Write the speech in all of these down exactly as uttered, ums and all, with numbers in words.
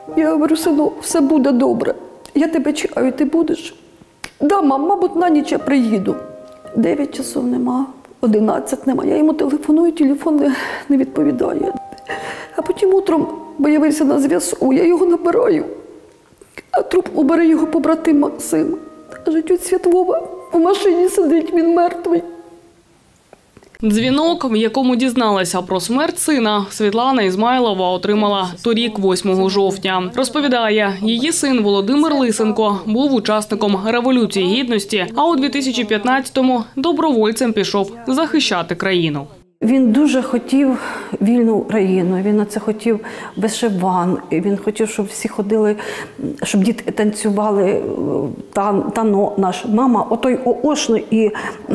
Я говорю: сину, все буде добре. Я тебе чекаю, ти будеш? Да, мам, мабуть, на ніч я приїду. Дев'ять часов нема, одинадцять нема. Я йому телефоную, телефон не, не відповідає. А потім утром появився на зв'язку, я його набираю. А трубку бере його побратим Максим. Каже: тьотя Світлова, в машині сидить, він мертвий. Дзвінок, в якому дізналася про смерть сина, Світлана Ізмайлова отримала торік, восьмого жовтня. Розповідає, її син Володимир Лисенко був учасником Революції Гідності, а у дві тисячі п'ятнадцятому добровольцем пішов захищати країну. Він дуже хотів вільну Україну, він на це хотів вишиван, він хотів, щоб всі ходили, щоб діти танцювали танок наш. Мама, отой оошний і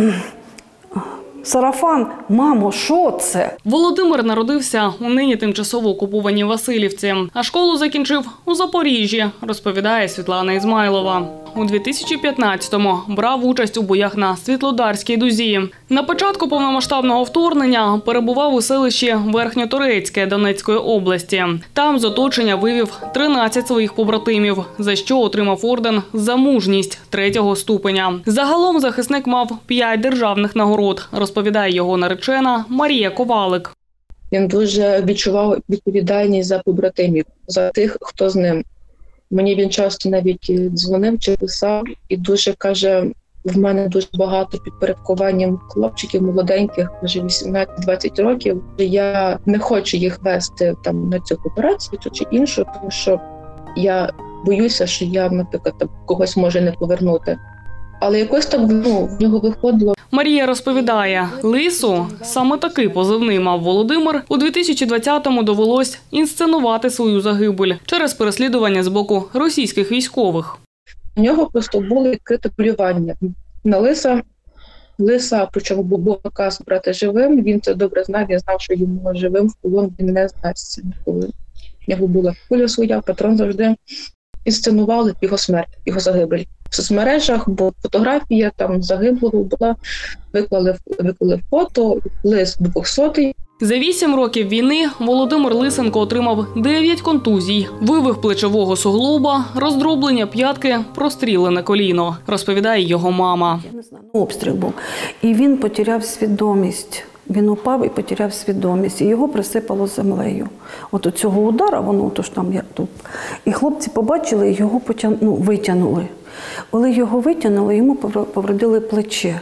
сарафан. Мамо, що це? Володимир народився у нині тимчасово окупованій Василівці, а школу закінчив у Запоріжжі, розповідає Світлана Ізмайлова. У дві тисячі п'ятнадцятому брав участь у боях на Світлодарській дузі. На початку повномасштабного вторгнення перебував у селищі Верхньоторецьке Донецької області. Там з оточення вивів тринадцять своїх побратимів, за що отримав орден «За мужність» третього ступеня. Загалом захисник мав п'ять державних нагород, розповідає його наречена Марія Ковалик. Він дуже відчував відповідальність за побратимів, за тих, хто з ним. Мені він часто навіть дзвонив чи писав і дуже каже: в мене дуже багато підпорядкуванням хлопчиків молоденьких, вже вісімнадцять-двадцять років. Я не хочу їх вести там на цю операцію чи іншу, тому що я боюся, що я, наприклад, там, когось може не повернути. Але якось так, ну, в нього виходило. Марія розповідає, Лису, саме такий позивний мав Володимир, у дві тисячі двадцятому довелось інсценувати свою загибель через переслідування з боку російських військових. У нього просто було відкрите полювання на Лиса. Лиса, причому був наказ брати живим, він це добре знав, він знав, що йому живим в полон він не здасться ніколи. У нього була куля своя, патрон завжди. Інсценували його смерть, його загибель. В соцмережах, бо фотографія там загиблого була, виклали, виклали фото, лист двохсотий. За вісім років війни Володимир Лисенко отримав дев'ять контузій, вивих плечового суглоба, роздроблення п'ятки, прострілене коліно, розповідає його мама. Я не знаю, обстріл був. І він потеряв свідомість. Він упав і потеряв свідомість, і його присипало землею. От у цього удара, воно то ж там як тут. І хлопці побачили, і його потяг... ну, витягнули. Коли його витягнули, йому повредили плече.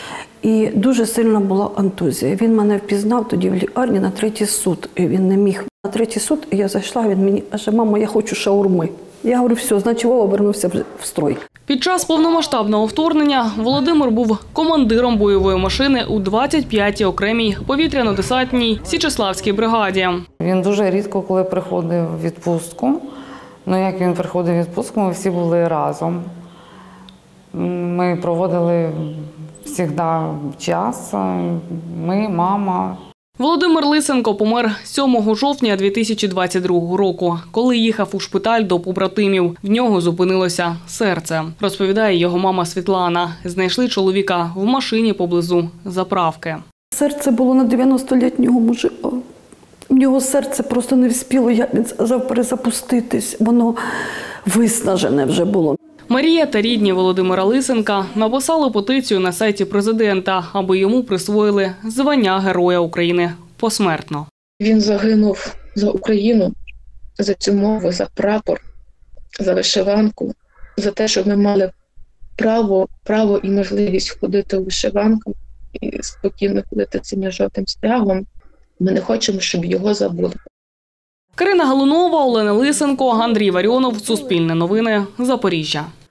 І дуже сильна була контузія. Він мене впізнав тоді в лікарні на третій суд. І він не міг. На третій суд я зайшла, він мені каже: мамо, я хочу шаурми. Я говорю: все, значить Вова вернувся в строй. Під час повномасштабного вторгнення Володимир був командиром бойової машини у двадцять п'ятій окремій повітряно-десантній Січеславській бригаді. Він дуже рідко, коли приходив в відпустку. Ну, як він приходив в відпустку, ми всі були разом. Ми проводили завжди час. Ми, мама. Володимир Лисенко помер сьомого жовтня дві тисячі двадцять другого року, коли їхав у шпиталь до побратимів. В нього зупинилося серце, розповідає його мама Світлана. Знайшли чоловіка в машині поблизу заправки. Серце було на дев'яностолітнього мужика. В нього серце просто не вспіло, як він сказав, перезапуститись. Воно виснажене вже було. Марія та рідні Володимира Лисенка написали петицію на сайті президента, аби йому присвоїли звання Героя України посмертно. Він загинув за Україну, за цю мову, за прапор, за вишиванку, за те, щоб ми мали право, право і можливість ходити у вишиванках і спокійно ходити цим жовтим стягом. Ми не хочемо, щоб його забули. Карина Галунова, Олена Лисенко, Андрій Варіонов. Суспільне новини. Запоріжжя.